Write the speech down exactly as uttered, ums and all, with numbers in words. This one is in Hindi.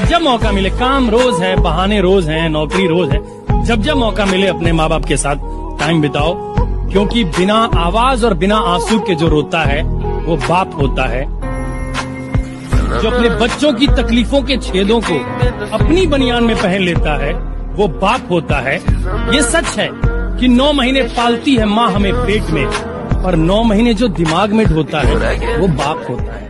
जब मौका मिले, काम रोज है, बहाने रोज हैं, नौकरी रोज है, जब जब मौका मिले अपने माँ बाप के साथ टाइम बिताओ, क्योंकि बिना आवाज और बिना आंसू के जो रोता है वो बाप होता है। जो अपने बच्चों की तकलीफों के छेदों को अपनी बनियान में पहन लेता है वो बाप होता है। ये सच है कि नौ महीने पालती है माँ हमें पेट में, पर नौ महीने जो दिमाग में ढोता है वो बाप होता है।